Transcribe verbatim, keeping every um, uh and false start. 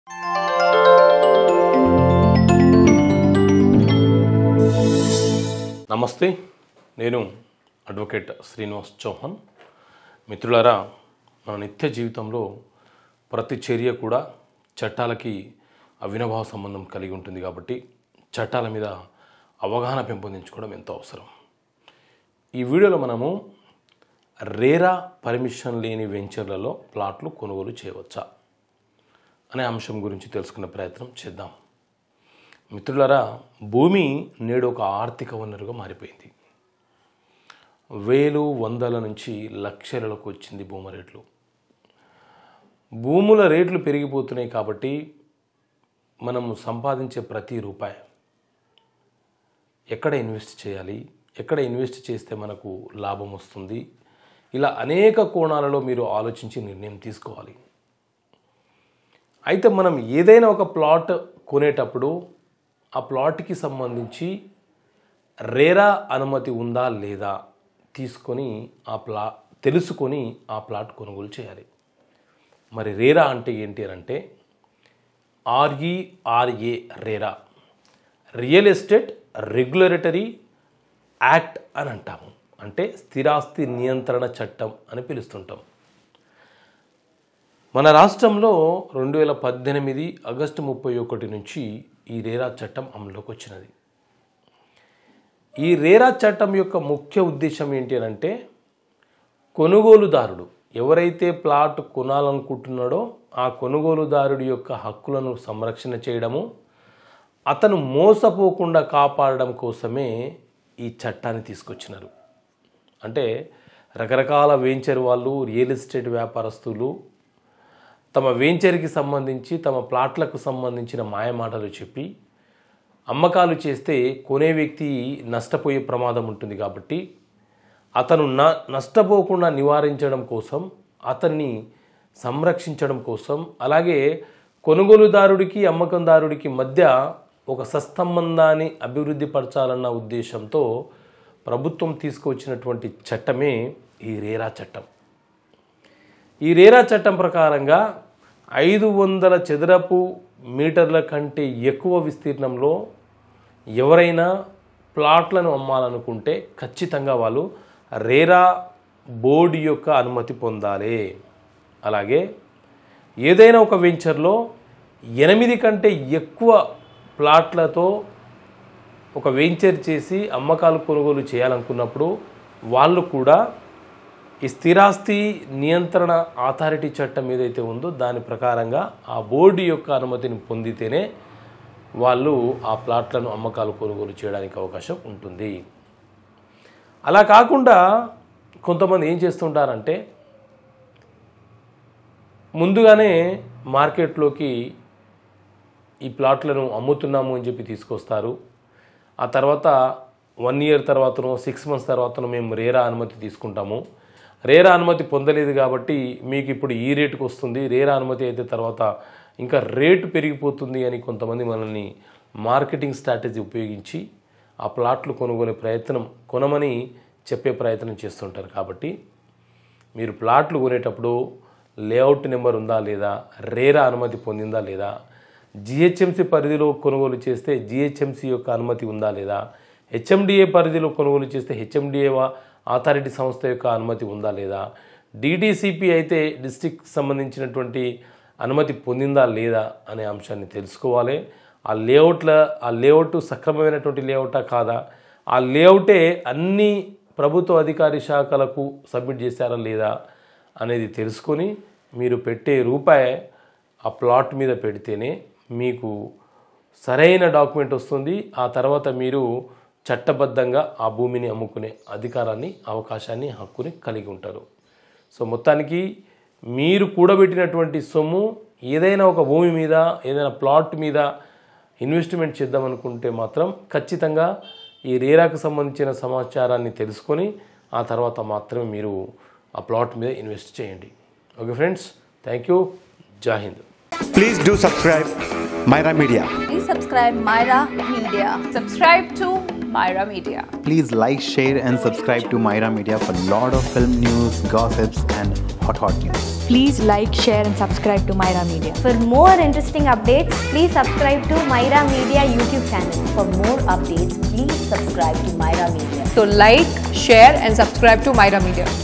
నమస్తే, నేను అడ్వకేట్ శ్రీనివాస్ చౌహాన్. మిత్రులారా, మన నిత్య జీవితంలో ప్రతి చర్య కూడా చట్టాలకి అవినాభావ సంబంధం కలిగి ఉంటుంది. కాబట్టి చట్టాల మీద అవగాహన పెంపొందించుకోవడం ఎంతో అవసరం. ఈ వీడియోలో మనము రేరా పర్మిషన్ లేని వెంచర్లలో ప్లాట్లు కొనుగోలు చేయవచ్చా అనే అంశం గురించి తెలుసుకునే ప్రయత్నం చేద్దాం. మిత్రులారా, భూమి నేడు ఒక ఆర్థిక వనరుగా మారిపోయింది. వేలు వందల నుంచి లక్షలకు వచ్చింది భూమి రేట్లు. భూముల రేట్లు పెరిగిపోతున్నాయి. కాబట్టి మనము సంపాదించే ప్రతి రూపాయి ఎక్కడ ఇన్వెస్ట్ చేయాలి, ఎక్కడ ఇన్వెస్ట్ చేస్తే మనకు లాభం వస్తుంది, ఇలా అనేక కోణాలలో మీరు ఆలోచించి నిర్ణయం తీసుకోవాలి. అయితే మనం ఏదైనా ఒక ప్లాట్ కొనేటప్పుడు ఆ ప్లాట్కి సంబంధించి రేరా అనుమతి ఉందా లేదా తీసుకొని ఆ ప్లా తెలుసుకొని ఆ ప్లాట్ కొనుగోలు చేయాలి. మరి రేరా అంటే ఏంటి అని అంటే R E R A RERA, real estate regulatory act అని అంటాము. అంటే స్థిరాస్తి నియంత్రణ చట్టం అని పిలుస్తుంటాం. మన రాష్ట్రంలో రెండు వేల పద్దెనిమిది ఆగస్టు ముప్పై ఒకటి నుంచి ఈ రేరా చట్టం అమలులోకి వచ్చినది. ఈ రేరా చట్టం యొక్క ముఖ్య ఉద్దేశం ఏంటి అని అంటే కొనుగోలుదారుడు ఎవరైతే ప్లాట్ కొనాలనుకుంటున్నాడో ఆ కొనుగోలుదారుడి యొక్క హక్కులను సంరక్షణ చేయడము, అతను మోసపోకుండా కాపాడడం కోసమే ఈ చట్టాన్ని తీసుకొచ్చినారు. అంటే రకరకాల వెంచర్ వాళ్ళు, రియల్ ఎస్టేట్ వ్యాపారస్తులు తమ వెంచర్కి సంబంధించి తమ ప్లాట్లకు సంబంధించిన మాయమాటలు చెప్పి అమ్మకాలు చేస్తే కొనే వ్యక్తి నష్టపోయే ప్రమాదం ఉంటుంది. కాబట్టి అతను న నష్టపోకుండా నివారించడం కోసం, అతన్ని సంరక్షించడం కోసం, అలాగే కొనుగోలుదారుడికి అమ్మకందారుడికి మధ్య ఒక సత్సంబంధాన్ని అభివృద్ధి పరచాలన్న ఉద్దేశంతో ప్రభుత్వం తీసుకువచ్చినటువంటి చట్టమే ఈ రేరా చట్టం. ఈ రేరా చట్టం ప్రకారంగా ఐదు వందల చదరపు మీటర్ల కంటే ఎక్కువ విస్తీర్ణంలో ఎవరైనా ప్లాట్లను అమ్మాలనుకుంటే ఖచ్చితంగా వాళ్ళు రేరా బోర్డు యొక్క అనుమతి పొందాలి. అలాగే ఏదైనా ఒక వెంచర్లో ఎనిమిది కంటే ఎక్కువ ప్లాట్లతో ఒక వెంచర్ చేసి అమ్మకాలు కొనుగోలు చేయాలనుకున్నప్పుడు వాళ్ళు కూడా ఈ స్థిరాస్తి నియంత్రణ అథారిటీ చట్టం ఏదైతే ఉందో దాని ప్రకారంగా ఆ బోర్డు యొక్క అనుమతిని పొందితేనే వాళ్ళు ఆ ప్లాట్లను అమ్మకాలు కొనుగోలు చేయడానికి అవకాశం ఉంటుంది. అలా కాకుండా కొంతమంది ఏం చేస్తుంటారంటే ముందుగానే మార్కెట్లోకి ఈ ప్లాట్లను అమ్ముతున్నాము అని చెప్పి తీసుకొస్తారు. ఆ తర్వాత వన్ ఇయర్ తర్వాతనో సిక్స్ మంత్స్ తర్వాతనో మేము రేరా అనుమతి తీసుకుంటాము, రేరా అనుమతి పొందలేదు కాబట్టి మీకు ఇప్పుడు ఈ రేటుకు వస్తుంది, రేరా అనుమతి అయితే తర్వాత ఇంకా రేటు పెరిగిపోతుంది అని కొంతమంది మనల్ని మార్కెటింగ్ స్ట్రాటజీ ఉపయోగించి ఆ ప్లాట్లు కొనుగోలు ప్రయత్నం కొనమని చెప్పే ప్రయత్నం చేస్తుంటారు. కాబట్టి మీరు ప్లాట్లు కొనేటప్పుడు లేఅవుట్ నెంబర్ ఉందా లేదా, రేరా అనుమతి పొందిందా లేదా, జిహెచ్ఎంసీ పరిధిలో కొనుగోలు చేస్తే జిహెచ్ఎంసీ యొక్క అనుమతి ఉందా లేదా, హెచ్ఎండిఏ పరిధిలో కొనుగోలు చేస్తే హెచ్ఎండిఏ అథారిటీ సంస్థ యొక్క అనుమతి ఉందా లేదా, డిడిసిపి అయితే డిస్ట్రిక్ట్ సంబంధించినటువంటి అనుమతి పొందిందా లేదా అనే అంశాన్ని తెలుసుకోవాలి. ఆ లేఅవుట్ల ఆ లేఅవుట్ సక్రమమైనటువంటి లేఅవుటా కాదా, ఆ లేఅవుటే అన్ని ప్రభుత్వ అధికారి శాఖలకు సబ్మిట్ చేశారా లేదా అనేది తెలుసుకొని మీరు పెట్టే రూపాయి ఆ ప్లాట్ మీద పెడితేనే మీకు సరైన డాక్యుమెంట్ వస్తుంది. ఆ తర్వాత మీరు చట్టబద్ధంగా ఆ భూమిని అమ్ముకునే అధికారాన్ని, అవకాశాన్ని, హక్కుని కలిగి ఉంటారు. సో మొత్తానికి మీరు కూడబెట్టినటువంటి సొమ్ము ఏదైనా ఒక భూమి మీద, ఏదైనా ప్లాట్ మీద ఇన్వెస్ట్మెంట్ చేద్దామనుకుంటే మాత్రం ఖచ్చితంగా ఈ రేరాకు సంబంధించిన సమాచారాన్ని తెలుసుకొని ఆ తర్వాత మాత్రమే మీరు ఆ ప్లాట్ మీద ఇన్వెస్ట్ చేయండి. Okay friends, thank you. జై హింద్. Please do subscribe Myra Media. Please subscribe Myra Media. Subscribe to Myra Media. Please like, share and subscribe to Myra Media for lot of film news, gossips and hot hot news. Please like, share and subscribe to Myra Media. For more interesting updates, please subscribe to Myra Media YouTube channel. For more updates, please subscribe to Myra Media. So like, share and subscribe to Myra Media.